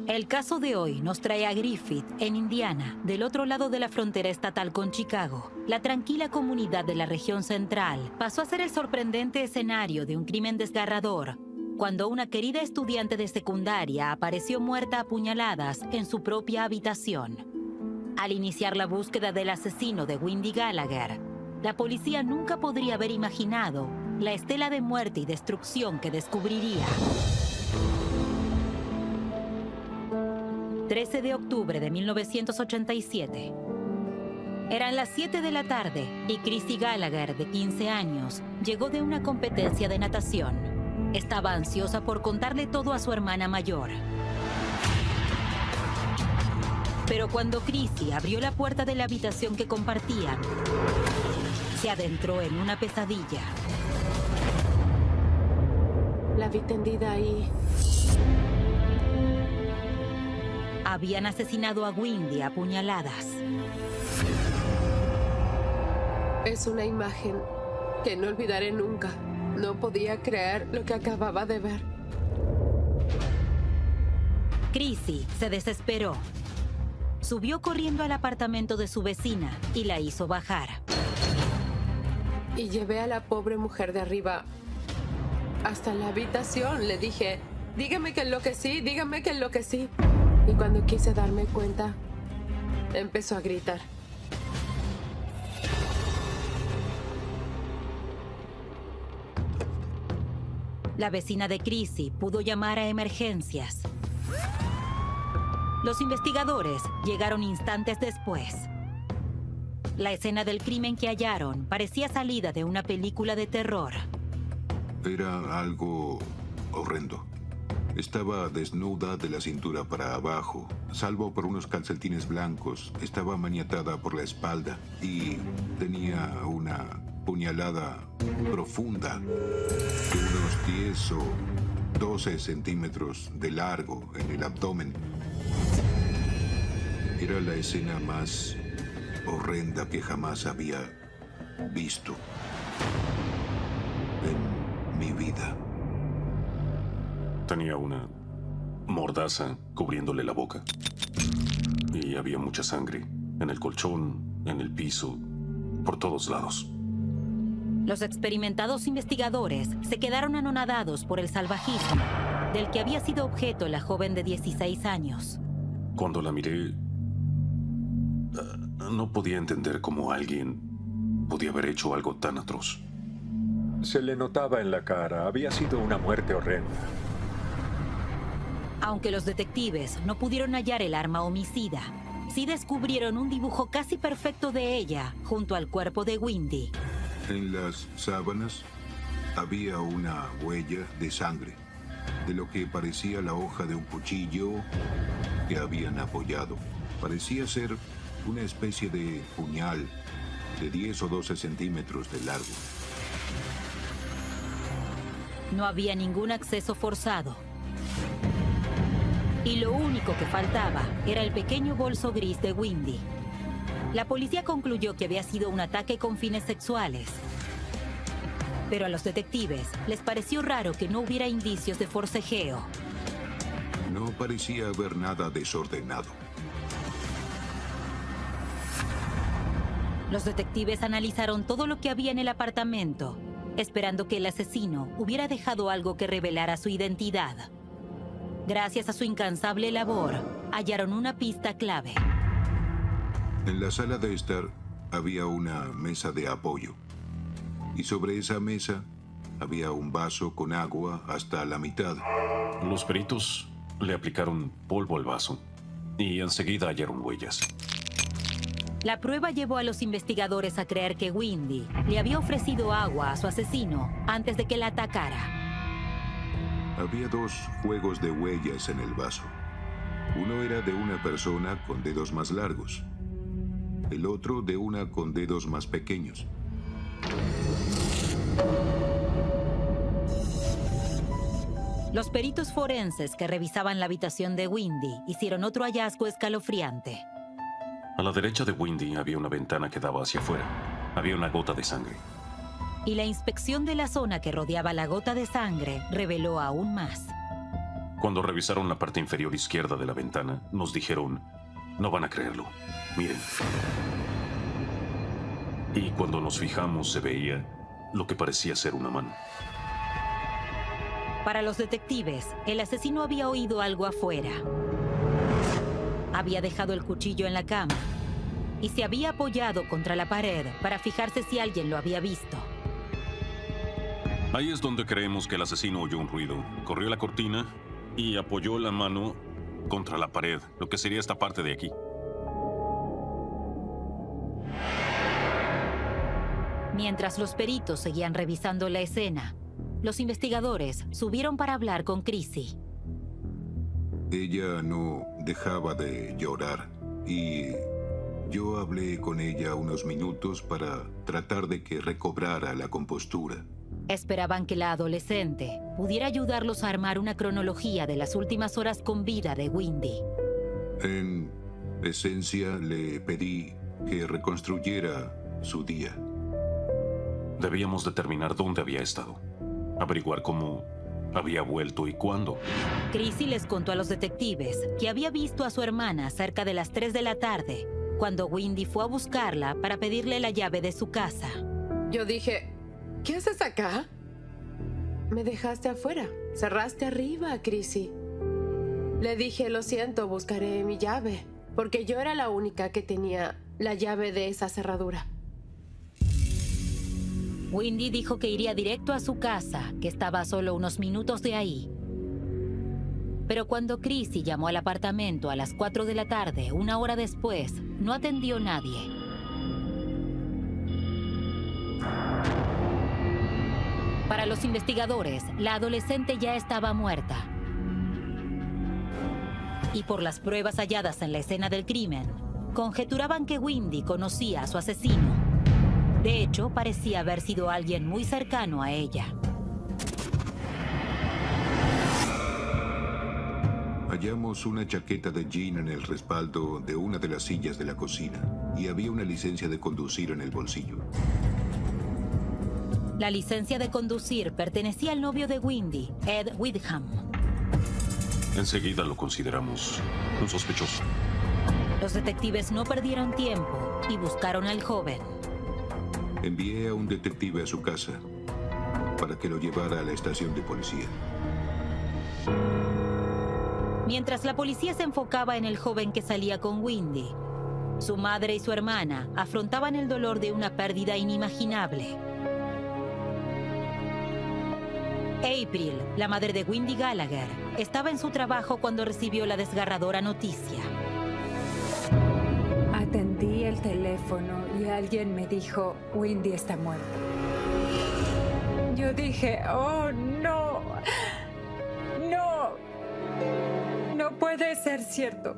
El caso de hoy nos trae a Griffith, en Indiana, del otro lado de la frontera estatal con Chicago. La tranquila comunidad de la región central pasó a ser el sorprendente escenario de un crimen desgarrador, cuando una querida estudiante de secundaria apareció muerta a puñaladas en su propia habitación. Al iniciar la búsqueda del asesino de Wendy Gallagher, la policía nunca podría haber imaginado la estela de muerte y destrucción que descubriría. 13 de octubre de 1987. Eran las 7 de la tarde y Chrissy Gallagher, de 15 años, llegó de una competencia de natación. Estaba ansiosa por contarle todo a su hermana mayor. Pero cuando Chrissy abrió la puerta de la habitación que compartían, se adentró en una pesadilla. La vi tendida ahí. Habían asesinado a Wendy a puñaladas. Es una imagen que no olvidaré nunca. No podía creer lo que acababa de ver. Chrissy se desesperó. Subió corriendo al apartamento de su vecina y la hizo bajar. Y llevé a la pobre mujer de arriba hasta la habitación. Le dije, dígame que enloquecí, dígame que enloquecí. Y cuando quise darme cuenta, empezó a gritar. La vecina de Chrissy pudo llamar a emergencias. Los investigadores llegaron instantes después. La escena del crimen que hallaron parecía salida de una película de terror. Era algo horrendo. Estaba desnuda de la cintura para abajo, salvo por unos calcetines blancos. Estaba maniatada por la espalda y tenía una puñalada profunda de unos 10 o 12 centímetros de largo en el abdomen. Era la escena más horrenda que jamás había visto en mi vida. Tenía una mordaza cubriéndole la boca. Y había mucha sangre en el colchón, en el piso, por todos lados. Los experimentados investigadores se quedaron anonadados por el salvajismo del que había sido objeto la joven de 16 años. Cuando la miré, no podía entender cómo alguien podía haber hecho algo tan atroz. Se le notaba en la cara. Había sido una muerte horrenda. Aunque los detectives no pudieron hallar el arma homicida, sí descubrieron un dibujo casi perfecto de ella junto al cuerpo de Wendy. En las sábanas había una huella de sangre, de lo que parecía la hoja de un cuchillo que habían apoyado. Parecía ser una especie de puñal de 10 o 12 centímetros de largo. No había ningún acceso forzado. Y lo único que faltaba era el pequeño bolso gris de Wendy. La policía concluyó que había sido un ataque con fines sexuales. Pero a los detectives les pareció raro que no hubiera indicios de forcejeo. No parecía haber nada desordenado. Los detectives analizaron todo lo que había en el apartamento, esperando que el asesino hubiera dejado algo que revelara su identidad. Gracias a su incansable labor, hallaron una pista clave. En la sala de estar había una mesa de apoyo. Y sobre esa mesa había un vaso con agua hasta la mitad. Los peritos le aplicaron polvo al vaso y enseguida hallaron huellas. La prueba llevó a los investigadores a creer que Wendy le había ofrecido agua a su asesino antes de que la atacara. Había 2 juegos de huellas en el vaso. Uno era de una persona con dedos más largos. El otro de una con dedos más pequeños. Los peritos forenses que revisaban la habitación de Wendy hicieron otro hallazgo escalofriante. A la derecha de Wendy había una ventana que daba hacia afuera. Había una gota de sangre. Y la inspección de la zona que rodeaba la gota de sangre reveló aún más. Cuando revisaron la parte inferior izquierda de la ventana, nos dijeron, no van a creerlo, miren. Y cuando nos fijamos se veía lo que parecía ser una mano. Para los detectives, el asesino había oído algo afuera. Había dejado el cuchillo en la cama y se había apoyado contra la pared para fijarse si alguien lo había visto. Ahí es donde creemos que el asesino oyó un ruido, corrió la cortina y apoyó la mano contra la pared, lo que sería esta parte de aquí. Mientras los peritos seguían revisando la escena, los investigadores subieron para hablar con Chrissy. Ella no dejaba de llorar y yo hablé con ella unos minutos para tratar de que recobrara la compostura. Esperaban que la adolescente pudiera ayudarlos a armar una cronología de las últimas horas con vida de Wendy. En esencia, le pedí que reconstruyera su día. Debíamos determinar dónde había estado, averiguar cómo había vuelto y cuándo. Chrissy les contó a los detectives que había visto a su hermana cerca de las 3 de la tarde, cuando Wendy fue a buscarla para pedirle la llave de su casa. Yo dije, ¿qué haces acá? Me dejaste afuera. Cerraste arriba, Chrissy. Le dije, lo siento, buscaré mi llave, porque yo era la única que tenía la llave de esa cerradura. Wendy dijo que iría directo a su casa, que estaba a solo unos minutos de ahí. Pero cuando Chrissy llamó al apartamento a las 4 de la tarde, una hora después, no atendió nadie. Para los investigadores, la adolescente ya estaba muerta. Y por las pruebas halladas en la escena del crimen, conjeturaban que Wendy conocía a su asesino. De hecho, parecía haber sido alguien muy cercano a ella. Hallamos una chaqueta de jean en el respaldo de una de las sillas de la cocina y había una licencia de conducir en el bolsillo. La licencia de conducir pertenecía al novio de Wendy, Ed Windham. Enseguida lo consideramos un sospechoso. Los detectives no perdieron tiempo y buscaron al joven. Envié a un detective a su casa para que lo llevara a la estación de policía. Mientras la policía se enfocaba en el joven que salía con Wendy, su madre y su hermana afrontaban el dolor de una pérdida inimaginable. April, la madre de Wendy Gallagher, estaba en su trabajo cuando recibió la desgarradora noticia. Atendí el teléfono y alguien me dijo, Wendy está muerta. Yo dije, oh, no, no, no puede ser cierto.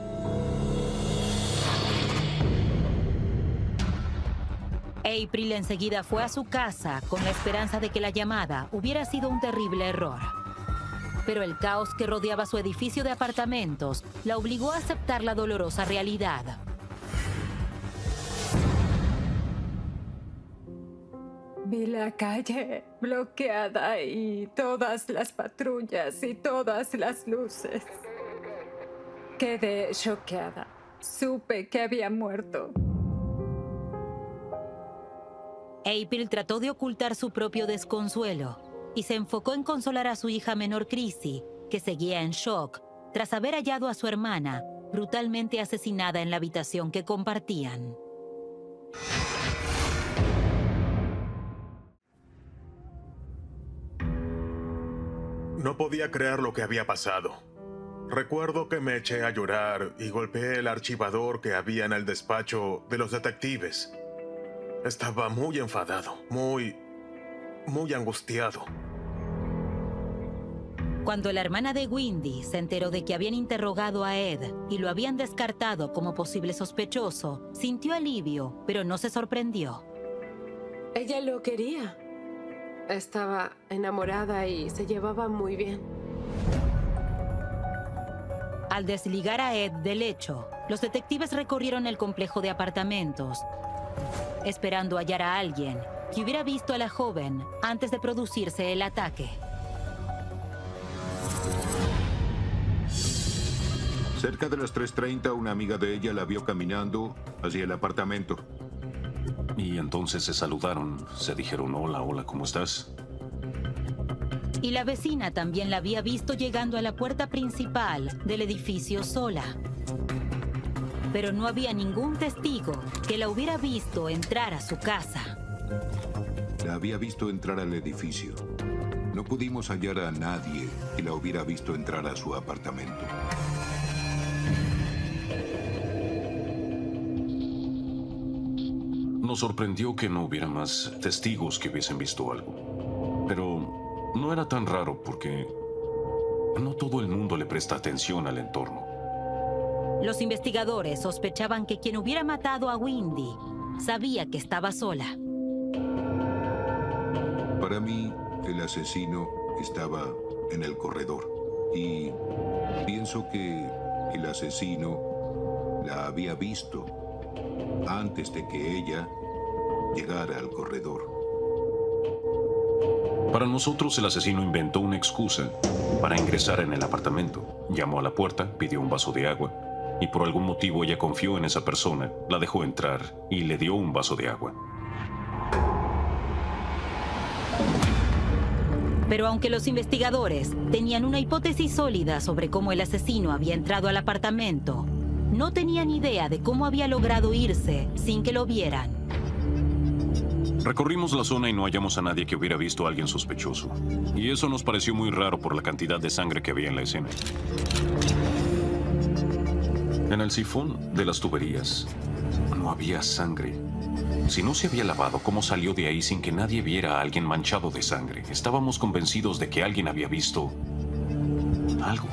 April enseguida fue a su casa con la esperanza de que la llamada hubiera sido un terrible error. Pero el caos que rodeaba su edificio de apartamentos la obligó a aceptar la dolorosa realidad. Vi la calle bloqueada y todas las patrullas y todas las luces. Quedé choqueada. Supe que había muerto. April trató de ocultar su propio desconsuelo y se enfocó en consolar a su hija menor Chrissy, que seguía en shock tras haber hallado a su hermana brutalmente asesinada en la habitación que compartían. No podía creer lo que había pasado. Recuerdo que me eché a llorar y golpeé el archivador que había en el despacho de los detectives. Estaba muy enfadado, muy angustiado. Cuando la hermana de Wendy se enteró de que habían interrogado a Ed y lo habían descartado como posible sospechoso, sintió alivio, pero no se sorprendió. Ella lo quería. Estaba enamorada y se llevaba muy bien. Al desligar a Ed del hecho, los detectives recorrieron el complejo de apartamentos, esperando hallar a alguien que hubiera visto a la joven antes de producirse el ataque. Cerca de las 3:30, una amiga de ella la vio caminando hacia el apartamento. Y entonces se saludaron, se dijeron hola, hola, ¿cómo estás? Y la vecina también la había visto llegando a la puerta principal del edificio sola. Pero no había ningún testigo que la hubiera visto entrar a su casa. La había visto entrar al edificio. No pudimos hallar a nadie que la hubiera visto entrar a su apartamento. Nos sorprendió que no hubiera más testigos que hubiesen visto algo. Pero no era tan raro porque no todo el mundo le presta atención al entorno. Los investigadores sospechaban que quien hubiera matado a Wendy sabía que estaba sola. Para mí, el asesino estaba en el corredor. Y pienso que el asesino la había visto antes de que ella llegara al corredor. Para nosotros, el asesino inventó una excusa para ingresar en el apartamento. Llamó a la puerta, pidió un vaso de agua, y por algún motivo ella confió en esa persona, la dejó entrar y le dio un vaso de agua. Pero aunque los investigadores tenían una hipótesis sólida sobre cómo el asesino había entrado al apartamento, no tenían idea de cómo había logrado irse sin que lo vieran. Recorrimos la zona y no hallamos a nadie que hubiera visto a alguien sospechoso. Y eso nos pareció muy raro por la cantidad de sangre que había en la escena. En el sifón de las tuberías no había sangre. Si no se había lavado, ¿cómo salió de ahí sin que nadie viera a alguien manchado de sangre? Estábamos convencidos de que alguien había visto algo.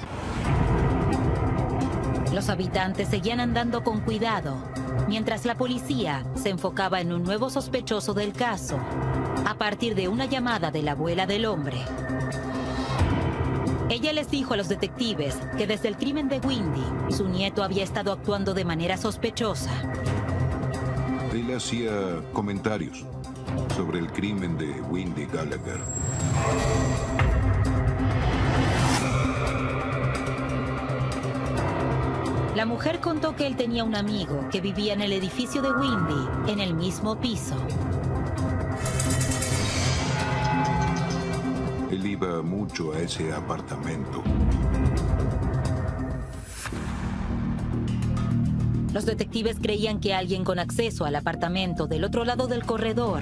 Los habitantes seguían andando con cuidado, mientras la policía se enfocaba en un nuevo sospechoso del caso, a partir de una llamada de la abuela del hombre. Ella les dijo a los detectives que desde el crimen de Wendy, su nieto había estado actuando de manera sospechosa. Él hacía comentarios sobre el crimen de Wendy Gallagher. La mujer contó que él tenía un amigo que vivía en el edificio de Wendy, en el mismo piso. Él iba mucho a ese apartamento. Los detectives creían que alguien con acceso al apartamento del otro lado del corredor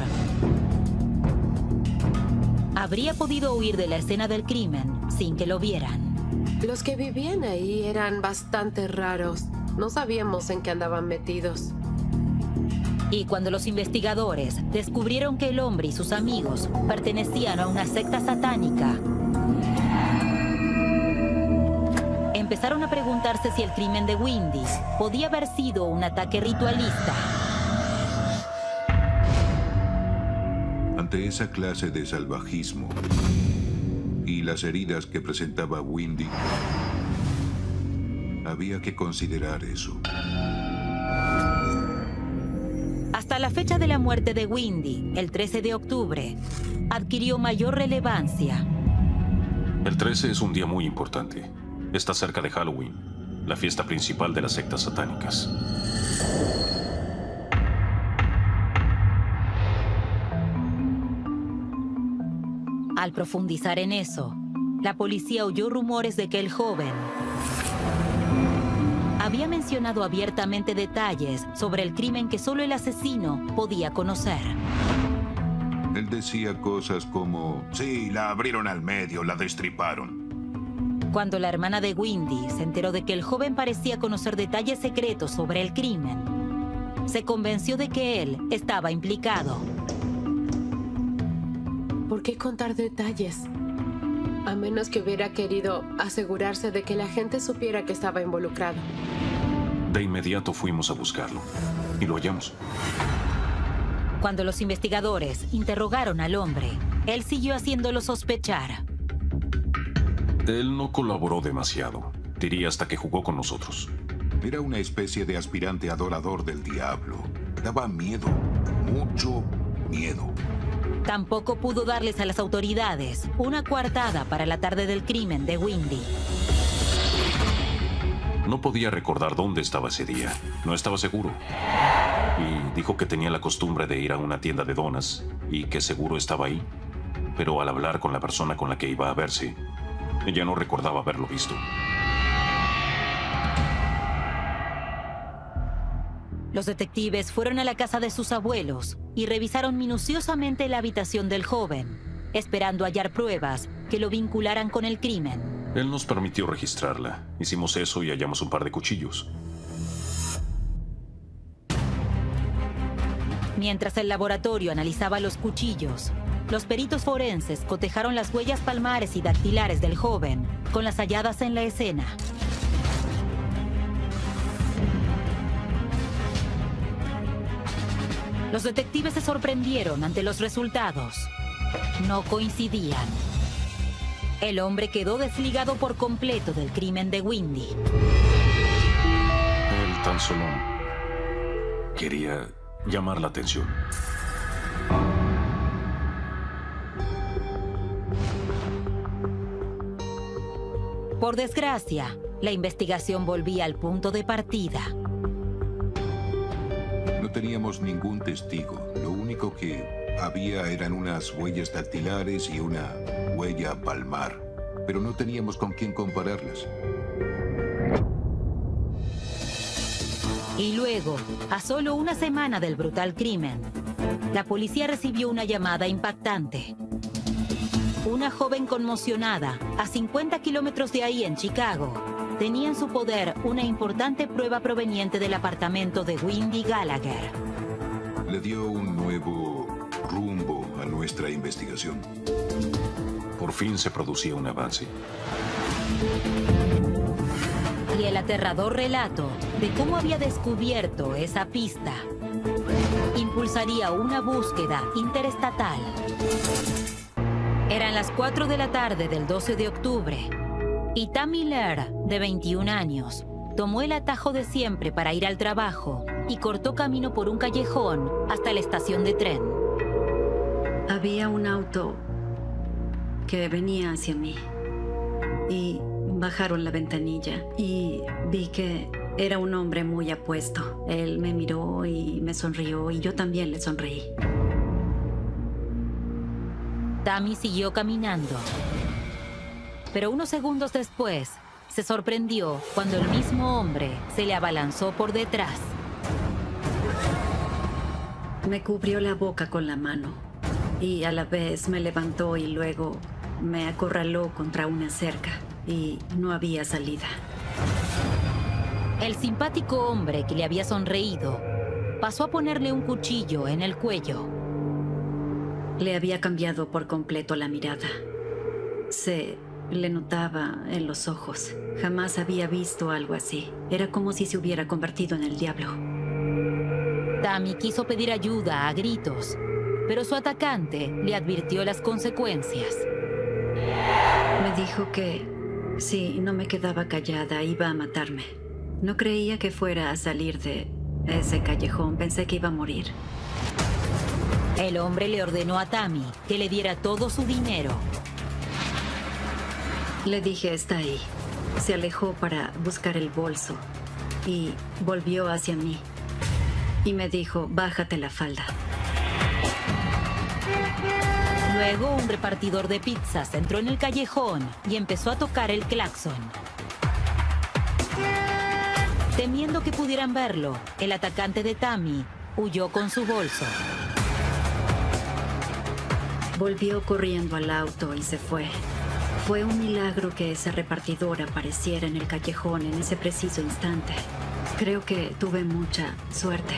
habría podido huir de la escena del crimen sin que lo vieran. Los que vivían ahí eran bastante raros. No sabíamos en qué andaban metidos. Y cuando los investigadores descubrieron que el hombre y sus amigos pertenecían a una secta satánica, empezaron a preguntarse si el crimen de Wendy podía haber sido un ataque ritualista. Ante esa clase de salvajismo y las heridas que presentaba Wendy, había que considerar eso. Hasta la fecha de la muerte de Wendy, el 13 de octubre, adquirió mayor relevancia. El 13 es un día muy importante. Está cerca de Halloween, la fiesta principal de las sectas satánicas. Al profundizar en eso, la policía oyó rumores de que el joven había mencionado abiertamente detalles sobre el crimen que solo el asesino podía conocer. Él decía cosas como: sí, la abrieron al medio, la destriparon. Cuando la hermana de Wendy se enteró de que el joven parecía conocer detalles secretos sobre el crimen, se convenció de que él estaba implicado. ¿Por qué contar detalles? A menos que hubiera querido asegurarse de que la gente supiera que estaba involucrado. De inmediato fuimos a buscarlo y lo hallamos. Cuando los investigadores interrogaron al hombre, él siguió haciéndolo sospechar. Él no colaboró demasiado, diría hasta que jugó con nosotros. Era una especie de aspirante adorador del diablo. Daba miedo, mucho miedo. Tampoco pudo darles a las autoridades una coartada para la tarde del crimen de Wendy. No podía recordar dónde estaba ese día. No estaba seguro. Y dijo que tenía la costumbre de ir a una tienda de donas y que seguro estaba ahí. Pero al hablar con la persona con la que iba a verse, ella no recordaba haberlo visto. Los detectives fueron a la casa de sus abuelos y revisaron minuciosamente la habitación del joven, esperando hallar pruebas que lo vincularan con el crimen. Él nos permitió registrarla. Hicimos eso y hallamos un par de cuchillos. Mientras el laboratorio analizaba los cuchillos, los peritos forenses cotejaron las huellas palmares y dactilares del joven con las halladas en la escena. Los detectives se sorprendieron ante los resultados. No coincidían. El hombre quedó desligado por completo del crimen de Windy. Él tan solo quería llamar la atención. Por desgracia, la investigación volvía al punto de partida. No teníamos ningún testigo. Lo único que había eran unas huellas dactilares y una huella palmar. Pero no teníamos con quién compararlas. Y luego, a solo una semana del brutal crimen, la policía recibió una llamada impactante. Una joven conmocionada, a 50 kilómetros de ahí en Chicago, tenía en su poder una importante prueba proveniente del apartamento de Windy Gallagher. Le dio un nuevo rumbo a nuestra investigación. Por fin se producía un avance. Y el aterrador relato de cómo había descubierto esa pista impulsaría una búsqueda interestatal. Eran las 4 de la tarde del 12 de octubre y Tammy Laird, de 21 años, tomó el atajo de siempre para ir al trabajo y cortó camino por un callejón hasta la estación de tren. Había un auto que venía hacia mí y bajaron la ventanilla y vi que era un hombre muy apuesto. Él me miró y me sonrió y yo también le sonreí. Tammy siguió caminando, pero unos segundos después se sorprendió cuando el mismo hombre se le abalanzó por detrás. Me cubrió la boca con la mano y a la vez me levantó y luego me acorraló contra una cerca y no había salida. El simpático hombre que le había sonreído pasó a ponerle un cuchillo en el cuello. Le había cambiado por completo la mirada. Se le notaba en los ojos. Jamás había visto algo así. Era como si se hubiera convertido en el diablo. Tammy quiso pedir ayuda a gritos, pero su atacante le advirtió las consecuencias. Me dijo que si no me quedaba callada iba a matarme. No creía que fuera a salir de ese callejón. Pensé que iba a morir. El hombre le ordenó a Tammy que le diera todo su dinero. Le dije, está ahí. Se alejó para buscar el bolso y volvió hacia mí. Y me dijo, bájate la falda. Luego, un repartidor de pizzas entró en el callejón y empezó a tocar el claxon. Temiendo que pudieran verlo, el atacante de Tammy huyó con su bolso. Volvió corriendo al auto y se fue. Fue un milagro que ese repartidor apareciera en el callejón en ese preciso instante. Creo que tuve mucha suerte.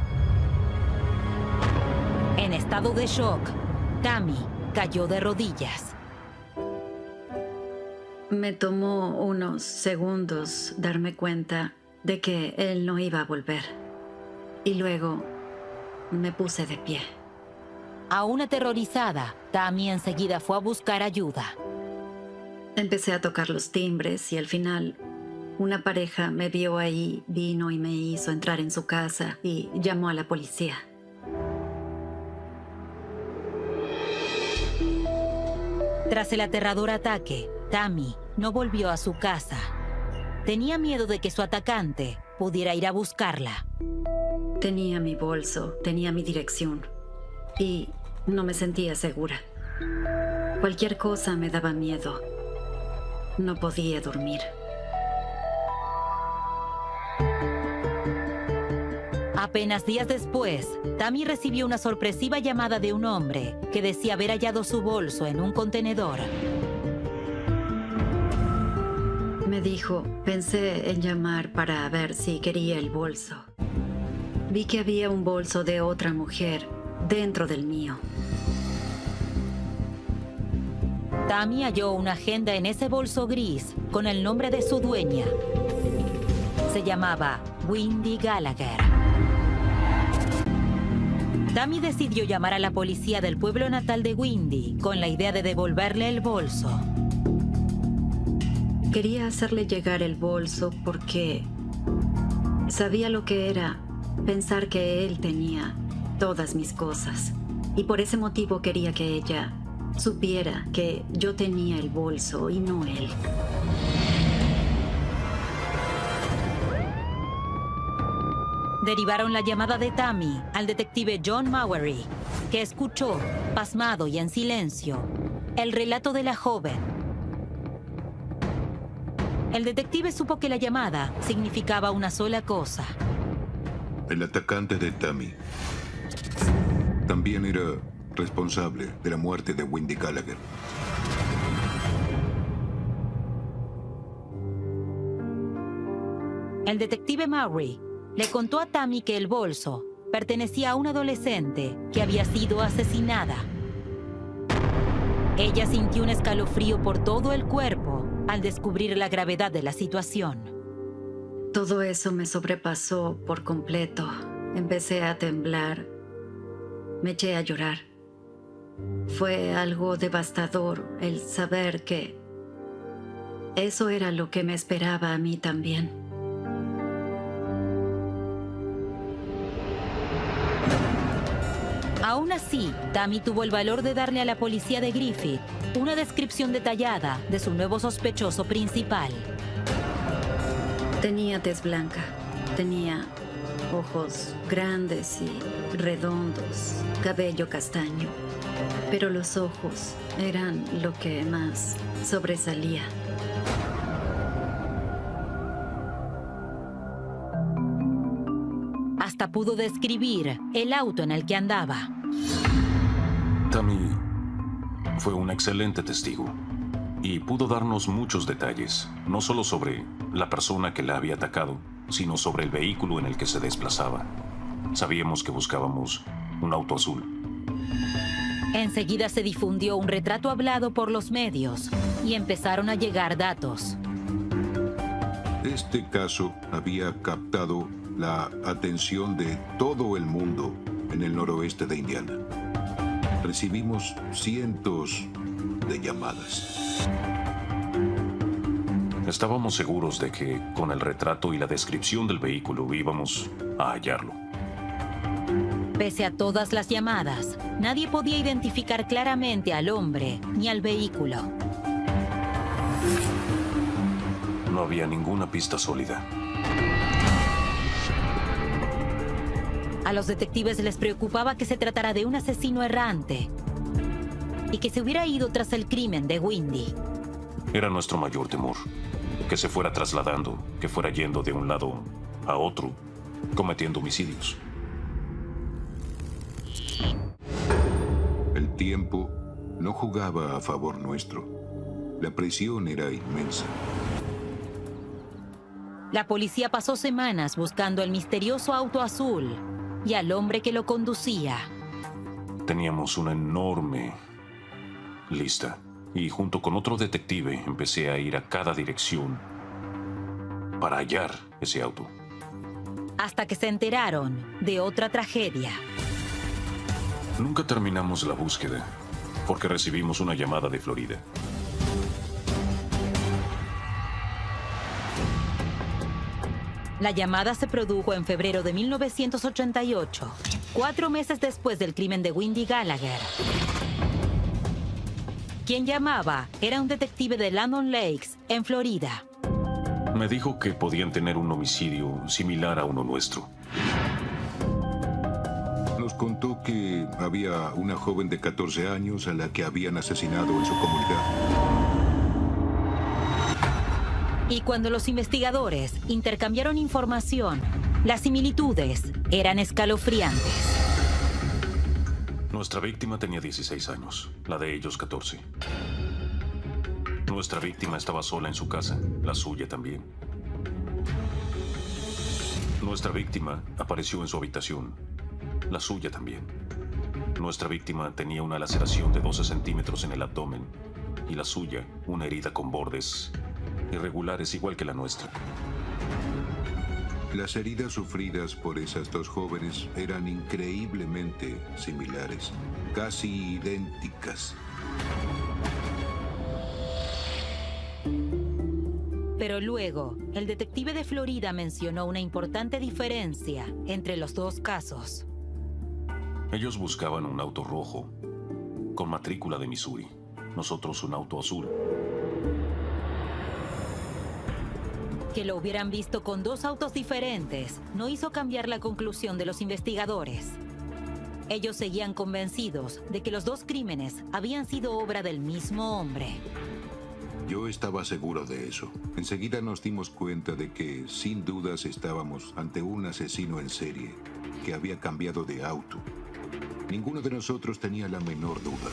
En estado de shock, Tammy cayó de rodillas. Me tomó unos segundos darme cuenta de que él no iba a volver. Y luego me puse de pie. Aún aterrorizada, Tammy enseguida fue a buscar ayuda. Empecé a tocar los timbres y al final una pareja me vio ahí, vino y me hizo entrar en su casa y llamó a la policía. Tras el aterrador ataque, Tammy no volvió a su casa. tenía miedo de que su atacante pudiera ir a buscarla. Tenía mi bolso, tenía mi dirección y no me sentía segura. Cualquier cosa me daba miedo. No podía dormir. Apenas días después, Tammy recibió una sorpresiva llamada de un hombre que decía haber hallado su bolso en un contenedor. Me dijo, pensé en llamar para ver si quería el bolso. Vi que había un bolso de otra mujer dentro del mío. Tammy halló una agenda en ese bolso gris con el nombre de su dueña. Se llamaba Wendy Gallagher. Tammy decidió llamar a la policía del pueblo natal de Wendy con la idea de devolverle el bolso. Quería hacerle llegar el bolso porque sabía lo que era pensar que él tenía todas mis cosas. Y por ese motivo quería que ella supiera que yo tenía el bolso y no él. Derivaron la llamada de Tammy al detective John Mowery, que escuchó, pasmado y en silencio, el relato de la joven. El detective supo que la llamada significaba una sola cosa. El atacante de Tammy también era responsable de la muerte de Wendy Gallagher. El detective Mowery le contó a Tammy que el bolso pertenecía a una adolescente que había sido asesinada. Ella sintió un escalofrío por todo el cuerpo al descubrir la gravedad de la situación. Todo eso me sobrepasó por completo. Empecé a temblar. Me eché a llorar. Fue algo devastador el saber que eso era lo que me esperaba a mí también. Aún así, Tammy tuvo el valor de darle a la policía de Griffith una descripción detallada de su nuevo sospechoso principal. Tenía tez blanca, tenía ojos grandes y redondos, cabello castaño, pero los ojos eran lo que más sobresalía. Hasta pudo describir el auto en el que andaba. Tammy fue un excelente testigo y pudo darnos muchos detalles, no solo sobre la persona que la había atacado, sino sobre el vehículo en el que se desplazaba. Sabíamos que buscábamos un auto azul. Enseguida se difundió un retrato hablado por los medios y empezaron a llegar datos. Este caso había captado la atención de todo el mundo en el noroeste de Indiana. Recibimos cientos de llamadas. Estábamos seguros de que con el retrato y la descripción del vehículo íbamos a hallarlo. Pese a todas las llamadas, nadie podía identificar claramente al hombre ni al vehículo. No había ninguna pista sólida. A los detectives les preocupaba que se tratara de un asesino errante y que se hubiera ido tras el crimen de Wendy. Era nuestro mayor temor, que se fuera trasladando, que fuera yendo de un lado a otro, cometiendo homicidios. El tiempo no jugaba a favor nuestro. La presión era inmensa. La policía pasó semanas buscando el misterioso auto azul y al hombre que lo conducía. Teníamos una enorme lista y junto con otro detective empecé a ir a cada dirección para hallar ese auto. Hasta que se enteraron de otra tragedia. Nunca terminamos la búsqueda porque recibimos una llamada de Florida. La llamada se produjo en febrero de 1988, 4 meses después del crimen de Wendy Gallagher. Quien llamaba era un detective de Landon Lakes, en Florida. Me dijo que podían tener un homicidio similar a uno nuestro. Nos contó que había una joven de 14 años a la que habían asesinado en su comunidad. Y cuando los investigadores intercambiaron información, las similitudes eran escalofriantes. Nuestra víctima tenía 16 años, la de ellos 14. Nuestra víctima estaba sola en su casa, la suya también. Nuestra víctima apareció en su habitación, la suya también. Nuestra víctima tenía una laceración de 12 centímetros en el abdomen y la suya una herida con bordes irregulares igual que la nuestra. Las heridas sufridas por esas dos jóvenes eran increíblemente similares, casi idénticas. Pero luego, el detective de Florida mencionó una importante diferencia entre los dos casos. Ellos buscaban un auto rojo, con matrícula de Missouri. Nosotros un auto azul. Que lo hubieran visto con dos autos diferentes no hizo cambiar la conclusión de los investigadores. Ellos seguían convencidos de que los dos crímenes habían sido obra del mismo hombre. Yo estaba seguro de eso. Enseguida nos dimos cuenta de que, sin dudas, estábamos ante un asesino en serie que había cambiado de auto. Ninguno de nosotros tenía la menor duda.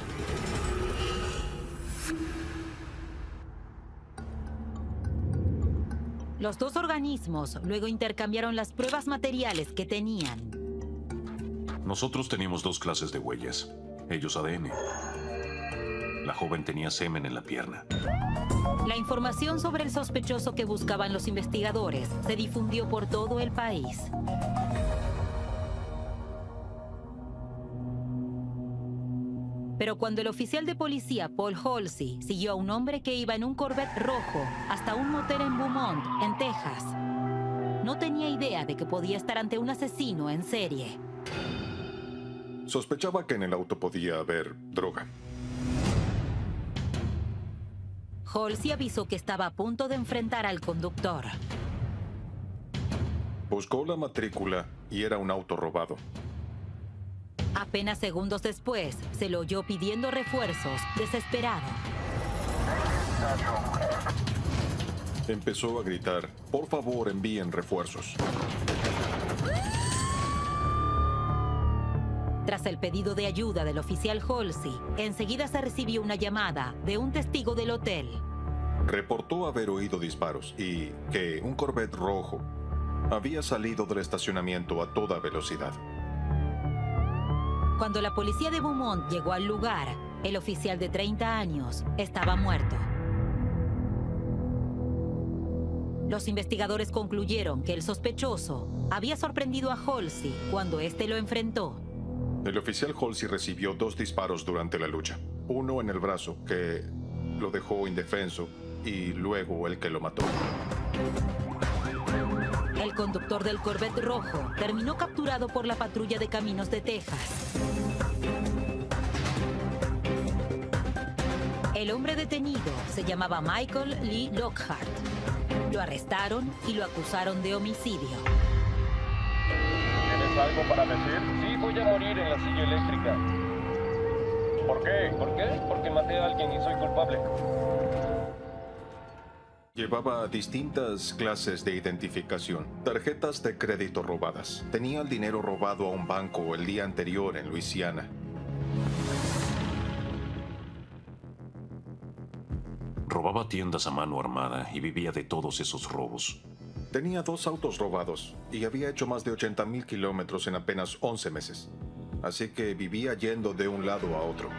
Los dos organismos luego intercambiaron las pruebas materiales que tenían. Nosotros teníamos dos clases de huellas. Ellos ADN. La joven tenía semen en la pierna. La información sobre el sospechoso que buscaban los investigadores se difundió por todo el país. Pero cuando el oficial de policía Paul Halsey siguió a un hombre que iba en un Corvette rojo hasta un motel en Beaumont, en Texas, no tenía idea de que podía estar ante un asesino en serie. Sospechaba que en el auto podía haber droga. Halsey avisó que estaba a punto de enfrentar al conductor. Buscó la matrícula y era un auto robado. Apenas segundos después, se lo oyó pidiendo refuerzos, desesperado. Empezó a gritar, por favor, envíen refuerzos. Tras el pedido de ayuda del oficial Halsey, enseguida se recibió una llamada de un testigo del hotel. Reportó haber oído disparos y que un Corvette rojo había salido del estacionamiento a toda velocidad. Cuando la policía de Beaumont llegó al lugar, el oficial de 30 años estaba muerto. Los investigadores concluyeron que el sospechoso había sorprendido a Halsey cuando éste lo enfrentó. El oficial Halsey recibió 2 disparos durante la lucha. Uno en el brazo, que lo dejó indefenso, y luego el que lo mató. El conductor del Corvette rojo terminó capturado por la patrulla de caminos de Texas. El hombre detenido se llamaba Michael Lee Lockhart. Lo arrestaron y lo acusaron de homicidio. ¿Tienes algo para decir? Sí, voy a morir en la silla eléctrica. ¿Por qué? ¿Por qué? Porque maté a alguien y soy culpable. Llevaba distintas clases de identificación, tarjetas de crédito robadas. Tenía el dinero robado a un banco el día anterior en Luisiana. Robaba tiendas a mano armada y vivía de todos esos robos. Tenía 2 autos robados y había hecho más de 80,000 kilómetros en apenas 11 meses. Así que vivía yendo de un lado a otro.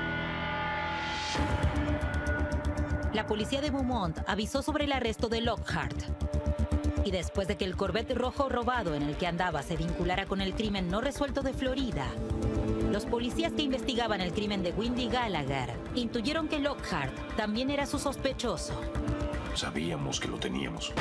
La policía de Beaumont avisó sobre el arresto de Lockhart. Y después de que el Corvette rojo robado en el que andaba se vinculara con el crimen no resuelto de Florida, los policías que investigaban el crimen de Wendy Gallagher intuyeron que Lockhart también era su sospechoso. Sabíamos que lo teníamos.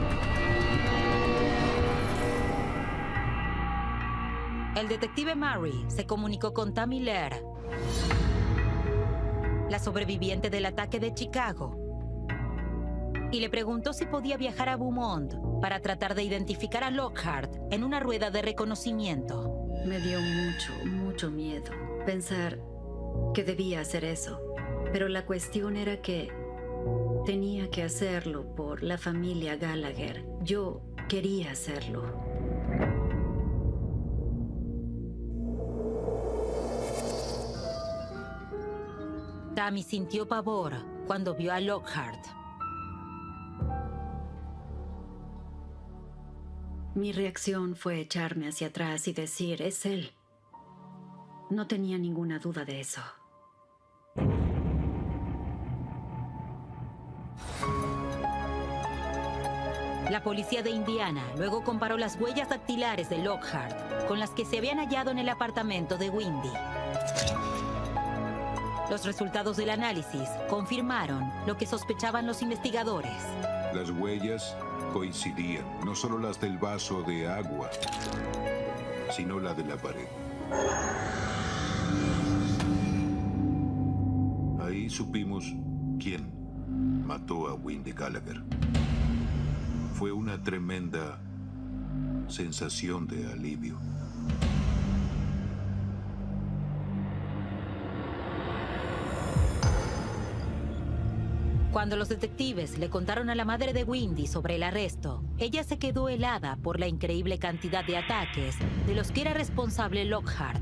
El detective Murray se comunicó con Tammy Lehr, la sobreviviente del ataque de Chicago. y le preguntó si podía viajar a Beaumont para tratar de identificar a Lockhart en una rueda de reconocimiento. Me dio mucho miedo pensar que debía hacer eso. Pero la cuestión era que tenía que hacerlo por la familia Gallagher. Yo quería hacerlo. Tammy sintió pavor cuando vio a Lockhart. Mi reacción fue echarme hacia atrás y decir, es él. No tenía ninguna duda de eso. La policía de Indiana luego comparó las huellas dactilares de Lockhart con las que se habían hallado en el apartamento de Wendy. Los resultados del análisis confirmaron lo que sospechaban los investigadores. Las huellas coincidían, no solo las del vaso de agua, sino la de la pared. Ahí supimos quién mató a Wendy Gallagher. Fue una tremenda sensación de alivio. Cuando los detectives le contaron a la madre de Wendy sobre el arresto, ella se quedó helada por la increíble cantidad de ataques de los que era responsable Lockhart.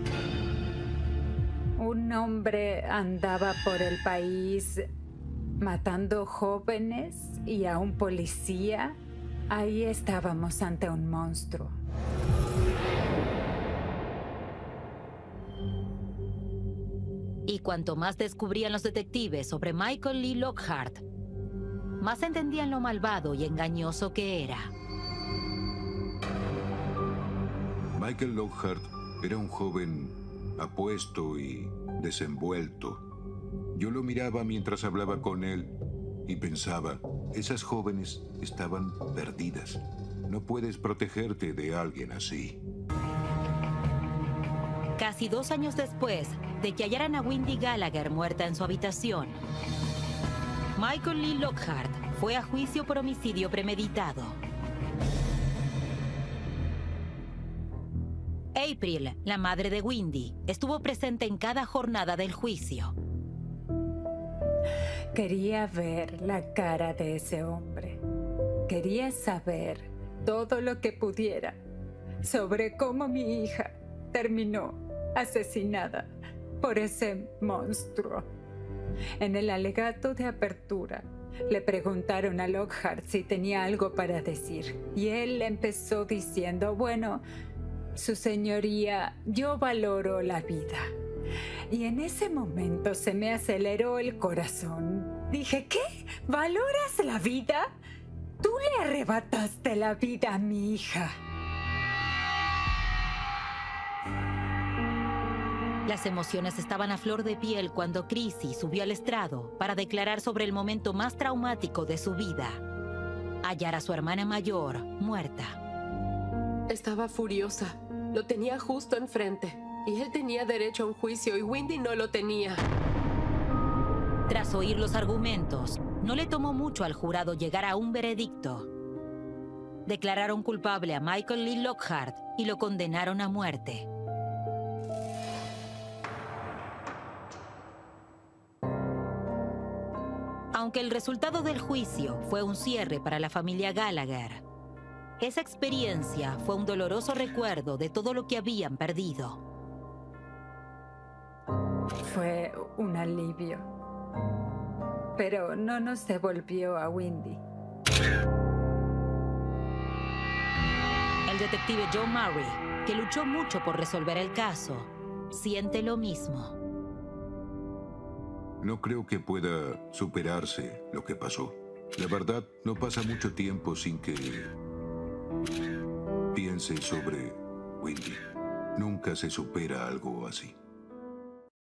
Un hombre andaba por el país matando jóvenes y a un policía. Ahí estábamos ante un monstruo. Y cuanto más descubrían los detectives sobre Michael Lee Lockhart, más entendían lo malvado y engañoso que era. Michael Lockhart era un joven apuesto y desenvuelto. Yo lo miraba mientras hablaba con él y pensaba, esas jóvenes estaban perdidas. No puedes protegerte de alguien así. Casi 2 años después de que hallaran a Wendy Gallagher muerta en su habitación, Michael Lee Lockhart fue a juicio por homicidio premeditado. April, la madre de Wendy, estuvo presente en cada jornada del juicio. Quería ver la cara de ese hombre. Quería saber todo lo que pudiera sobre cómo mi hija terminó asesinada por ese monstruo. En el alegato de apertura, le preguntaron a Lockhart si tenía algo para decir. Y él empezó diciendo, bueno, su señoría, yo valoro la vida. Y en ese momento se me aceleró el corazón. Dije, ¿qué? ¿Valoras la vida? Tú le arrebataste la vida a mi hija. Las emociones estaban a flor de piel cuando Chrissy subió al estrado para declarar sobre el momento más traumático de su vida: hallar a su hermana mayor muerta. Estaba furiosa. Lo tenía justo enfrente. Y él tenía derecho a un juicio y Wendy no lo tenía. Tras oír los argumentos, no le tomó mucho al jurado llegar a un veredicto. Declararon culpable a Michael Lee Lockhart y lo condenaron a muerte. Aunque el resultado del juicio fue un cierre para la familia Gallagher, esa experiencia fue un doloroso recuerdo de todo lo que habían perdido. Fue un alivio. Pero no nos devolvió a Wendy. El detective John Murray, que luchó mucho por resolver el caso, siente lo mismo. No creo que pueda superarse lo que pasó. La verdad, no pasa mucho tiempo sin que piense sobre Wendy. Nunca se supera algo así.